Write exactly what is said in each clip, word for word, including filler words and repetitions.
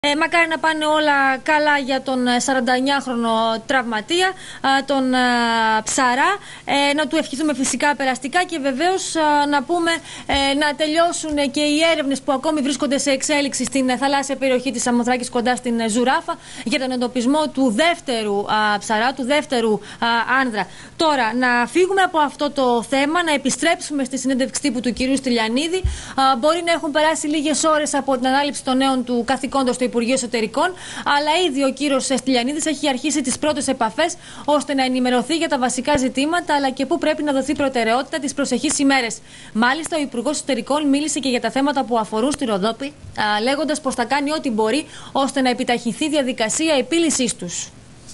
Ε, μακάρι να πάνε όλα καλά για τον σαρανταεννιάχρονο τραυματία, τον Ψαρά. Ε, να του ευχηθούμε φυσικά περαστικά και βεβαίως να πούμε ε, να τελειώσουν και οι έρευνες που ακόμη βρίσκονται σε εξέλιξη στην θαλάσσια περιοχή της Σαμοθράκης κοντά στην Ζουράφα για τον εντοπισμό του δεύτερου α, Ψαρά, του δεύτερου α, άνδρα. Τώρα, να φύγουμε από αυτό το θέμα, να επιστρέψουμε στη συνέντευξη τύπου του κυρίου Στυλιανίδη. Α, μπορεί να έχουν περάσει λίγες ώρες από την ανάληψη των νέων του καθηκόντος στο Υπουργείο Εσωτερικών, αλλά ήδη ο κύριος Στυλιανίδης έχει αρχίσει τις πρώτες επαφές ώστε να ενημερωθεί για τα βασικά ζητήματα αλλά και πού πρέπει να δοθεί προτεραιότητα τις προσεχείς ημέρες. Μάλιστα, ο Υπουργός Εσωτερικών μίλησε και για τα θέματα που αφορούν στη Ροδόπη, λέγοντας πως θα κάνει ό,τι μπορεί ώστε να επιταχυνθεί η διαδικασία επίλυσής τους.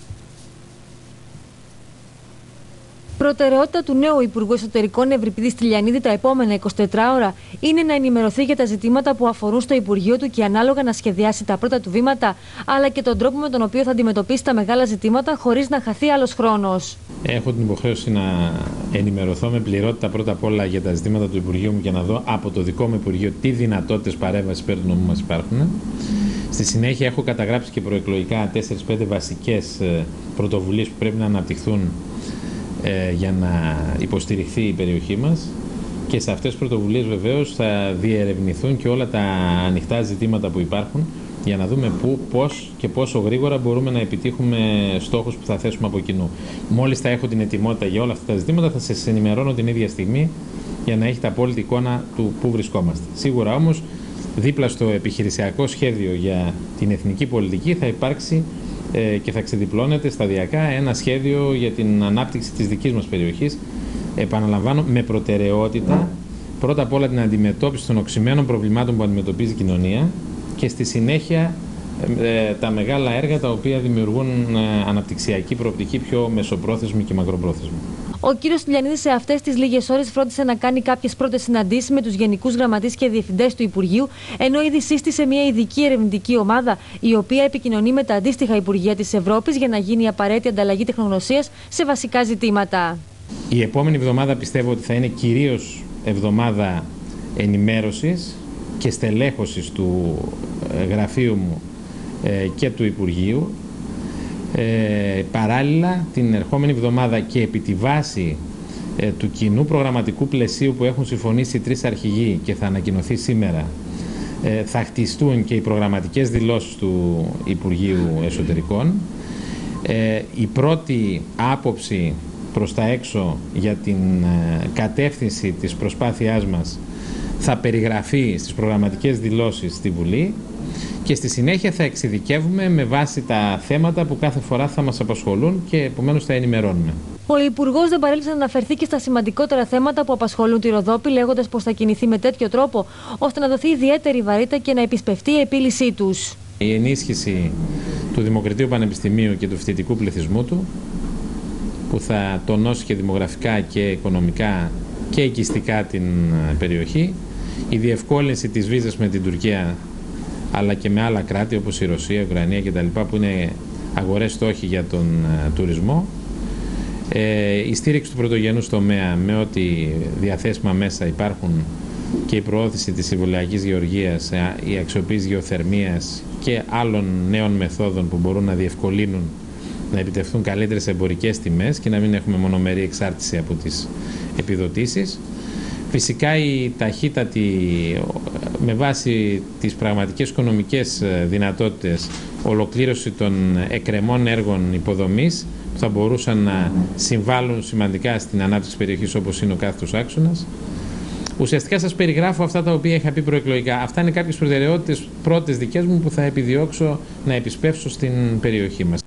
Προτεραιότητα του νέου Υπουργού Εσωτερικών Ευρυπηδή Στυλιανίδη τα επόμενα εικοσιτέσσερις ώρα είναι να ενημερωθεί για τα ζητήματα που αφορούν στο Υπουργείο του και ανάλογα να σχεδιάσει τα πρώτα του βήματα, αλλά και τον τρόπο με τον οποίο θα αντιμετωπίσει τα μεγάλα ζητήματα χωρίς να χαθεί άλλος χρόνος. Έχω την υποχρέωση να ενημερωθώ με πληρότητα πρώτα απ' όλα για τα ζητήματα του Υπουργείου μου και να δω από το δικό μου Υπουργείο τι δυνατότητες παρέμβασης πέρα του νομού μας υπάρχουν. Στη συνέχεια, έχω καταγράψει και προεκλογικά τέσσερις πέντε βασικές πρωτοβουλίες που πρέπει να αναπτυχθούν για να υποστηριχθεί η περιοχή μας, και σε αυτές τις πρωτοβουλίες βεβαίως θα διερευνηθούν και όλα τα ανοιχτά ζητήματα που υπάρχουν για να δούμε πού, πώς και πόσο γρήγορα μπορούμε να επιτύχουμε στόχους που θα θέσουμε από κοινού. Μόλις θα έχω την ετοιμότητα για όλα αυτά τα ζητήματα θα σας ενημερώνω την ίδια στιγμή για να έχετε απόλυτη εικόνα του πού βρισκόμαστε. Σίγουρα όμως δίπλα στο επιχειρησιακό σχέδιο για την εθνική πολιτική θα υπάρξει και θα ξεδιπλώνεται σταδιακά ένα σχέδιο για την ανάπτυξη της δικής μας περιοχής. Επαναλαμβάνω, με προτεραιότητα πρώτα απ' όλα την αντιμετώπιση των οξυμένων προβλημάτων που αντιμετωπίζει η κοινωνία και στη συνέχεια ε, τα μεγάλα έργα τα οποία δημιουργούν ε, αναπτυξιακή προοπτική πιο μεσοπρόθεσμη και μακροπρόθεσμη. Ο κύριος Στυλιανίδης σε αυτές τις λίγες ώρες φρόντισε να κάνει κάποιες πρώτες συναντήσεις με τους γενικούς γραμματείς και διευθυντές του Υπουργείου, ενώ ήδη σύστησε μια ειδική ερευνητική ομάδα, η οποία επικοινωνεί με τα αντίστοιχα Υπουργεία της Ευρώπης για να γίνει η απαραίτητη ανταλλαγή τεχνογνωσίας σε βασικά ζητήματα. Η επόμενη εβδομάδα πιστεύω ότι θα είναι κυρίως εβδομάδα ενημέρωσης και στελέχωσης του γραφείου μου και του Υπουργείου. Ε, παράλληλα, την ερχόμενη εβδομάδα και επί τη βάση ε, του κοινού προγραμματικού πλαισίου που έχουν συμφωνήσει οι τρεις αρχηγοί και θα ανακοινωθεί σήμερα, ε, θα χτιστούν και οι προγραμματικές δηλώσεις του Υπουργείου Εσωτερικών. Ε, η πρώτη άποψη προς τα έξω για την ε, κατεύθυνση της προσπάθειάς μας θα περιγραφεί στις προγραμματικές δηλώσεις στη Βουλή και στη συνέχεια θα εξειδικεύουμε με βάση τα θέματα που κάθε φορά θα μας απασχολούν και επομένως θα ενημερώνουμε. Ο Υπουργός δεν παρέλειψε να αναφερθεί και στα σημαντικότερα θέματα που απασχολούν τη Ροδόπη, λέγοντας πως θα κινηθεί με τέτοιο τρόπο ώστε να δοθεί ιδιαίτερη βαρύτητα και να επισπευτεί η επίλυσή τους. Η ενίσχυση του Δημοκρατίου Πανεπιστημίου και του φοιτητικού πληθυσμού του, που θα τονώσει και δημογραφικά και οικονομικά και οικιστικά την περιοχή, η διευκόλυνση της βίζας με την Τουρκία αλλά και με άλλα κράτη όπως η Ρωσία, η Ουκρανία κτλ. Που είναι αγορές στόχοι για τον uh, τουρισμό, ε, η στήριξη του πρωτογενούς τομέα με ό,τι διαθέσιμα μέσα υπάρχουν και η προώθηση της συμβολιακής γεωργίας, η αξιοποίηση γεωθερμίας και άλλων νέων μεθόδων που μπορούν να διευκολύνουν να επιτευχθούν καλύτερες εμπορικές τιμές και να μην έχουμε μονομερή εξάρτηση από τις επιδοτήσεις. Φυσικά η ταχύτατη, με βάση τις πραγματικές οικονομικές δυνατότητες, ολοκλήρωση των εκκρεμών έργων υποδομής που θα μπορούσαν να συμβάλλουν σημαντικά στην ανάπτυξη περιοχής όπως είναι ο κάθετος άξονας. Ουσιαστικά σας περιγράφω αυτά τα οποία είχα πει προεκλογικά. Αυτά είναι κάποιες προτεραιότητες πρώτες δικές μου που θα επιδιώξω να επισπεύσω στην περιοχή μας.